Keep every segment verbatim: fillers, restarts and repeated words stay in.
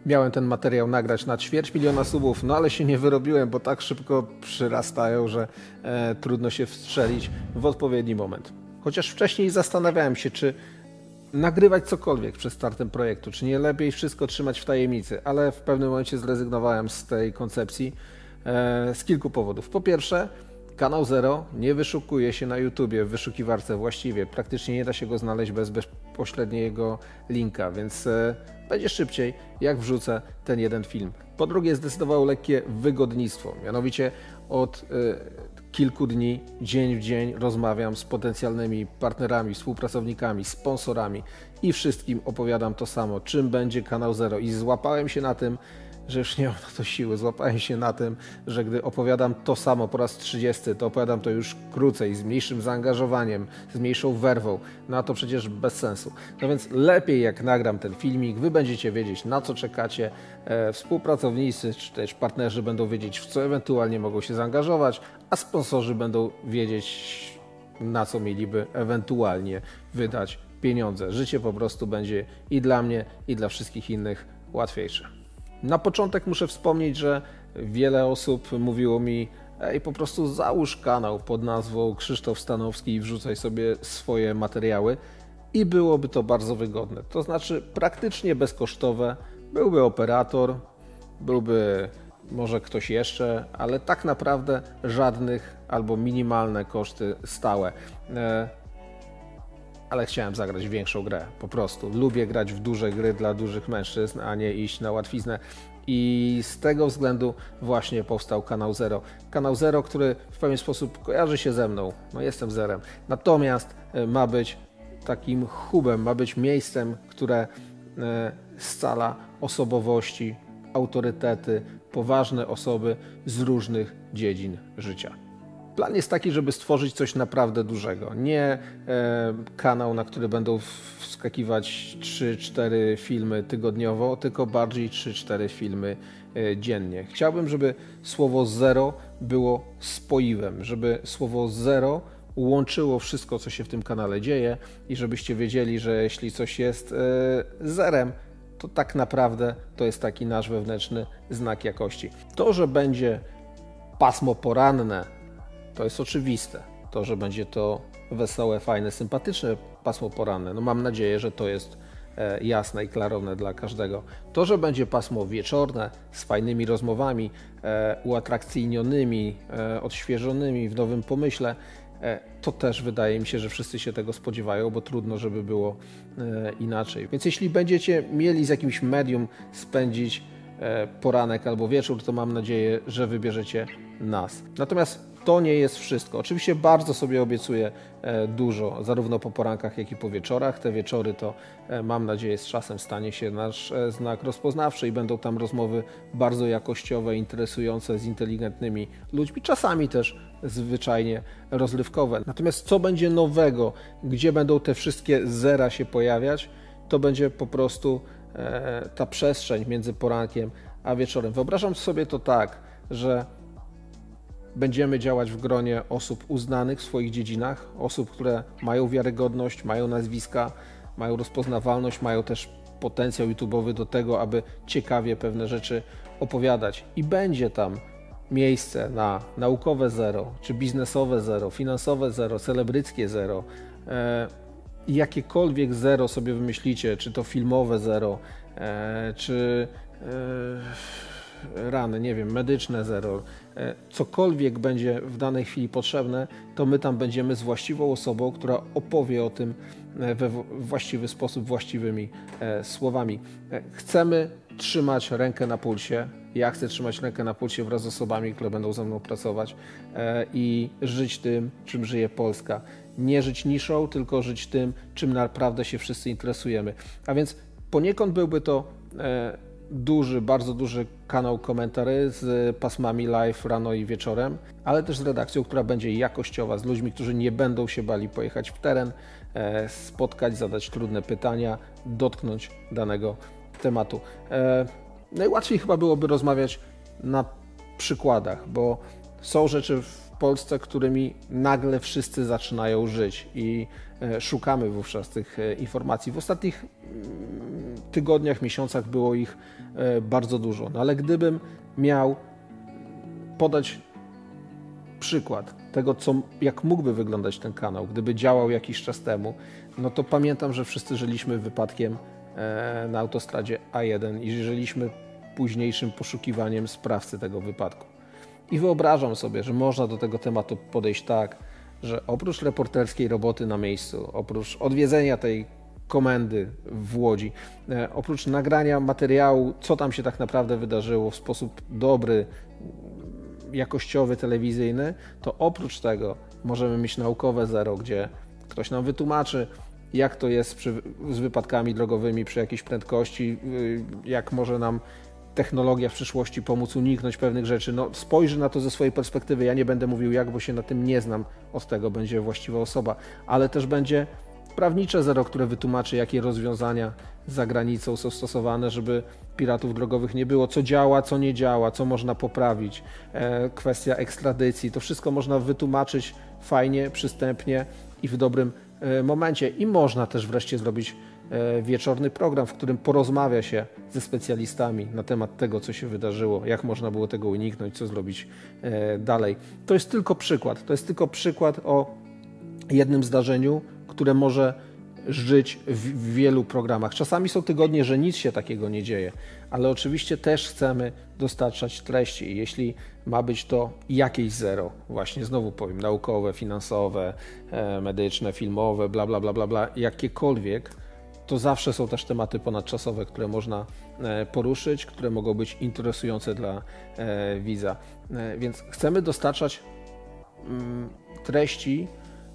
Miałem ten materiał nagrać na ćwierć miliona subów, no ale się nie wyrobiłem, bo tak szybko przyrastają, że e, trudno się wstrzelić w odpowiedni moment. Chociaż wcześniej zastanawiałem się, czy nagrywać cokolwiek przed startem projektu, czy nie lepiej wszystko trzymać w tajemnicy, ale w pewnym momencie zrezygnowałem z tej koncepcji e, z kilku powodów. Po pierwsze, Kanał Zero nie wyszukuje się na YouTubie w wyszukiwarce właściwie. Praktycznie nie da się go znaleźć bez bezpośredniego linka, więc e, będzie szybciej, jak wrzucę ten jeden film. Po drugie, zdecydowało lekkie wygodnictwo. Mianowicie od e, kilku dni, dzień w dzień rozmawiam z potencjalnymi partnerami, współpracownikami, sponsorami i wszystkim opowiadam to samo, czym będzie Kanał Zero. I złapałem się na tym, że już nie mam na to siły. Złapałem się na tym, że gdy opowiadam to samo po raz trzydziesty, to opowiadam to już krócej, z mniejszym zaangażowaniem, z mniejszą werwą. No a to przecież bez sensu. No więc lepiej jak nagram ten filmik, wy będziecie wiedzieć, na co czekacie, e, współpracownicy czy też partnerzy będą wiedzieć, w co ewentualnie mogą się zaangażować, a sponsorzy będą wiedzieć, na co mieliby ewentualnie wydać pieniądze. Życie po prostu będzie i dla mnie, i dla wszystkich innych łatwiejsze. Na początek muszę wspomnieć, że wiele osób mówiło mi: ej, po prostu załóż kanał pod nazwą Krzysztof Stanowski i wrzucaj sobie swoje materiały i byłoby to bardzo wygodne. To znaczy praktycznie bezkosztowe, byłby operator, byłby może ktoś jeszcze, ale tak naprawdę żadnych albo minimalne koszty stałe. Ale chciałem zagrać większą grę, po prostu. Lubię grać w duże gry dla dużych mężczyzn, a nie iść na łatwiznę. I z tego względu właśnie powstał Kanał Zero. Kanał Zero, który w pewien sposób kojarzy się ze mną, no jestem zerem. Natomiast ma być takim hubem, ma być miejscem, które scala osobowości, autorytety, poważne osoby z różnych dziedzin życia. Plan jest taki, żeby stworzyć coś naprawdę dużego. Nie e, kanał, na który będą wskakiwać trzy cztery filmy tygodniowo, tylko bardziej trzy cztery filmy e, dziennie. Chciałbym, żeby słowo zero było spoiwem, żeby słowo zero łączyło wszystko, co się w tym kanale dzieje i żebyście wiedzieli, że jeśli coś jest e, zerem, to tak naprawdę to jest taki nasz wewnętrzny znak jakości. To, że będzie pasmo poranne, to jest oczywiste. To, że będzie to wesołe, fajne, sympatyczne pasmo poranne, no mam nadzieję, że to jest e, jasne i klarowne dla każdego. To, że będzie pasmo wieczorne z fajnymi rozmowami, e, uatrakcyjnionymi, e, odświeżonymi w nowym pomyśle, e, to też wydaje mi się, że wszyscy się tego spodziewają, bo trudno, żeby było e, inaczej. Więc jeśli będziecie mieli z jakimś medium spędzić e, poranek albo wieczór, to mam nadzieję, że wybierzecie nas. Natomiast to nie jest wszystko. Oczywiście bardzo sobie obiecuję dużo, zarówno po porankach, jak i po wieczorach. Te wieczory to, mam nadzieję, z czasem stanie się nasz znak rozpoznawczy i będą tam rozmowy bardzo jakościowe, interesujące, z inteligentnymi ludźmi, czasami też zwyczajnie rozrywkowe. Natomiast co będzie nowego, gdzie będą te wszystkie zera się pojawiać, to będzie po prostu ta przestrzeń między porankiem a wieczorem. Wyobrażam sobie to tak, że będziemy działać w gronie osób uznanych w swoich dziedzinach, osób, które mają wiarygodność, mają nazwiska, mają rozpoznawalność, mają też potencjał YouTube'owy do tego, aby ciekawie pewne rzeczy opowiadać. I będzie tam miejsce na naukowe zero, czy biznesowe zero, finansowe zero, celebryckie zero, e, jakiekolwiek zero sobie wymyślicie, czy to filmowe zero, e, czy e, rany, nie wiem, medyczne zero, cokolwiek będzie w danej chwili potrzebne, to my tam będziemy z właściwą osobą, która opowie o tym we właściwy sposób, właściwymi słowami. Chcemy trzymać rękę na pulsie. Ja chcę trzymać rękę na pulsie wraz z osobami, które będą ze mną pracować i żyć tym, czym żyje Polska. Nie żyć niszą, tylko żyć tym, czym naprawdę się wszyscy interesujemy. A więc poniekąd byłby to duży, bardzo duży kanał komentarzy z pasmami live rano i wieczorem, ale też z redakcją, która będzie jakościowa, z ludźmi, którzy nie będą się bali pojechać w teren, spotkać, zadać trudne pytania, dotknąć danego tematu. Najłatwiej chyba byłoby rozmawiać na przykładach, bo są rzeczy w Polsce, którymi nagle wszyscy zaczynają żyć i szukamy wówczas tych informacji. W ostatnich tygodniach, miesiącach było ich bardzo dużo, no ale gdybym miał podać przykład tego, co, jak mógłby wyglądać ten kanał, gdyby działał jakiś czas temu, no to pamiętam, że wszyscy żyliśmy wypadkiem na autostradzie A jeden i żyliśmy późniejszym poszukiwaniem sprawcy tego wypadku. I wyobrażam sobie, że można do tego tematu podejść tak, że oprócz reporterskiej roboty na miejscu, oprócz odwiedzenia tej komendy w Łodzi, oprócz nagrania materiału, co tam się tak naprawdę wydarzyło w sposób dobry, jakościowy, telewizyjny, to oprócz tego możemy mieć naukowe zero, gdzie ktoś nam wytłumaczy, jak to jest przy, z wypadkami drogowymi przy jakiejś prędkości, jak może nam technologia w przyszłości pomóc uniknąć pewnych rzeczy. No, spojrzy na to ze swojej perspektywy. Ja nie będę mówił jak, bo się na tym nie znam. Od tego będzie właściwa osoba. Ale też będzie prawnicze zero, które wytłumaczy, jakie rozwiązania za granicą są stosowane, żeby piratów drogowych nie było. Co działa, co nie działa, co można poprawić. E, kwestia ekstradycji. To wszystko można wytłumaczyć fajnie, przystępnie i w dobrym e, momencie. I można też wreszcie zrobić wieczorny program, w którym porozmawia się ze specjalistami na temat tego, co się wydarzyło, jak można było tego uniknąć, co zrobić dalej. To jest tylko przykład. To jest tylko przykład o jednym zdarzeniu, które może żyć w wielu programach. Czasami są tygodnie, że nic się takiego nie dzieje, ale oczywiście też chcemy dostarczać treści. I jeśli ma być to jakieś zero, właśnie znowu powiem, naukowe, finansowe, medyczne, filmowe, bla, bla, bla, bla, bla, jakiekolwiek, to zawsze są też tematy ponadczasowe, które można poruszyć, które mogą być interesujące dla widza. Więc chcemy dostarczać treści,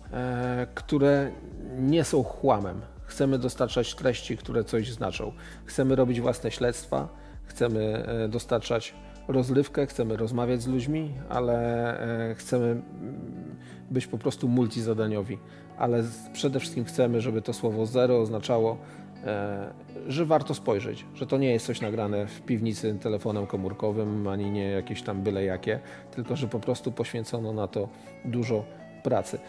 które nie są chłamem. Chcemy dostarczać treści, które coś znaczą. Chcemy robić własne śledztwa, chcemy dostarczać rozrywkę, chcemy rozmawiać z ludźmi, ale chcemy być po prostu multizadaniowi. Ale przede wszystkim chcemy, żeby to słowo zero oznaczało, że warto spojrzeć, że to nie jest coś nagrane w piwnicy telefonem komórkowym, ani nie jakieś tam byle jakie, tylko że po prostu poświęcono na to dużo pracy.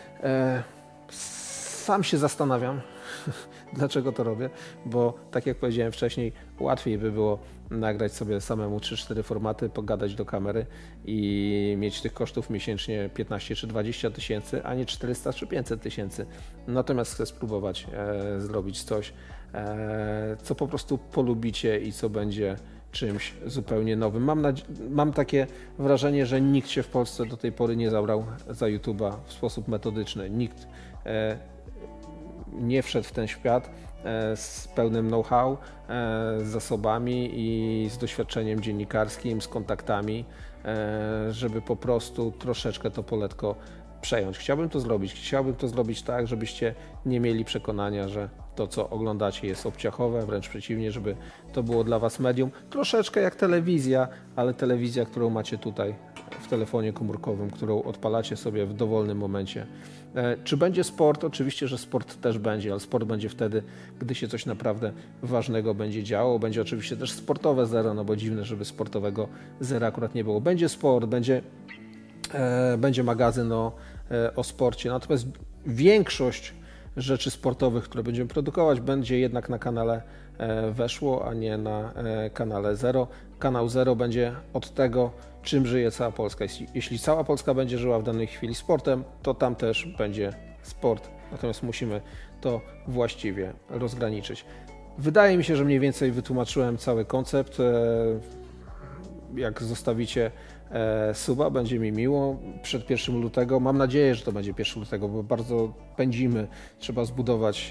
Sam się zastanawiam, dlaczego to robię, bo tak jak powiedziałem wcześniej, łatwiej by było nagrać sobie samemu trzy cztery formaty, pogadać do kamery i mieć tych kosztów miesięcznie piętnaście czy dwadzieścia tysięcy, a nie czterysta czy pięćset tysięcy. Natomiast chcę spróbować e, zrobić coś, e, co po prostu polubicie i co będzie czymś zupełnie nowym. Mam, mam takie wrażenie, że nikt się w Polsce do tej pory nie zabrał za YouTube'a w sposób metodyczny. Nikt e, nie wszedł w ten świat e, z pełnym know-how, e, z zasobami i z doświadczeniem dziennikarskim, z kontaktami, e, żeby po prostu troszeczkę to poletko przejąć. Chciałbym to zrobić. Chciałbym to zrobić tak, żebyście nie mieli przekonania, że to, co oglądacie, jest obciachowe, wręcz przeciwnie, żeby to było dla Was medium. Troszeczkę jak telewizja, ale telewizja, którą macie tutaj w telefonie komórkowym, którą odpalacie sobie w dowolnym momencie. E, czy będzie sport? Oczywiście, że sport też będzie, ale sport będzie wtedy, gdy się coś naprawdę ważnego będzie działo. Będzie oczywiście też sportowe zero, no bo dziwne, żeby sportowego zera akurat nie było. Będzie sport, będzie, e, będzie magazyn o, e, o sporcie, natomiast większość rzeczy sportowych, które będziemy produkować, będzie jednak na kanale Weszło, a nie na kanale Zero. Kanał Zero będzie od tego, czym żyje cała Polska. Jeśli, jeśli cała Polska będzie żyła w danej chwili sportem, to tam też będzie sport. Natomiast musimy to właściwie rozgraniczyć. Wydaje mi się, że mniej więcej wytłumaczyłem cały koncept. Jak zostawicie suba, będzie mi miło przed pierwszym lutego. Mam nadzieję, że to będzie pierwszy lutego, bo bardzo pędzimy. Trzeba zbudować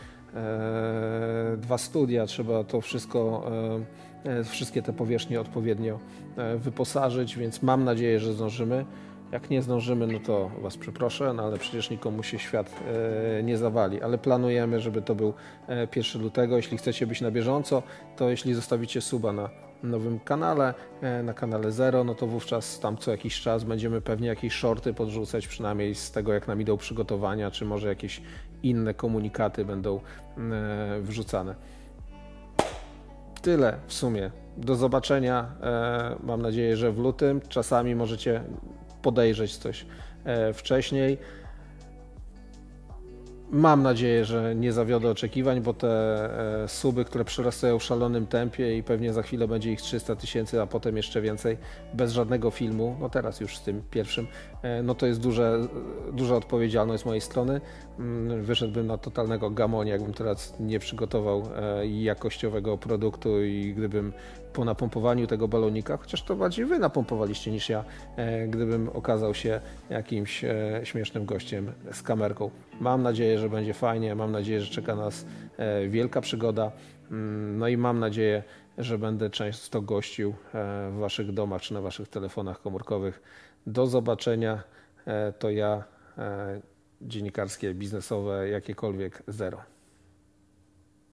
dwa studia, trzeba to wszystko, wszystkie te powierzchnie odpowiednio wyposażyć, więc mam nadzieję, że zdążymy. Jak nie zdążymy, no to Was przeproszę, no ale przecież nikomu się świat nie zawali, ale planujemy, żeby to był pierwszy lutego. Jeśli chcecie być na bieżąco, to jeśli zostawicie suba na nowym kanale, na kanale Zero, no to wówczas tam co jakiś czas będziemy pewnie jakieś shorty podrzucać, przynajmniej z tego, jak nam idą przygotowania, czy może jakieś inne komunikaty będą wrzucane. Tyle w sumie. Do zobaczenia. Mam nadzieję, że w lutym. Czasami możecie podejrzeć coś wcześniej. Mam nadzieję, że nie zawiodę oczekiwań, bo te e, suby, które przyrastają w szalonym tempie i pewnie za chwilę będzie ich trzysta tysięcy, a potem jeszcze więcej, bez żadnego filmu, no teraz już z tym pierwszym, e, no to jest duże, duża odpowiedzialność z mojej strony. Mm, wyszedłbym na totalnego gamonia, jakbym teraz nie przygotował e, jakościowego produktu i gdybym po napompowaniu tego balonika, chociaż to bardziej wy napompowaliście niż ja, e, gdybym okazał się jakimś e, śmiesznym gościem z kamerką. Mam nadzieję, że będzie fajnie, mam nadzieję, że czeka nas e, wielka przygoda, mm, no i mam nadzieję, że będę często gościł e, w waszych domach czy na waszych telefonach komórkowych. Do zobaczenia, e, to ja, e, dziennikarskie, biznesowe, jakiekolwiek, zero.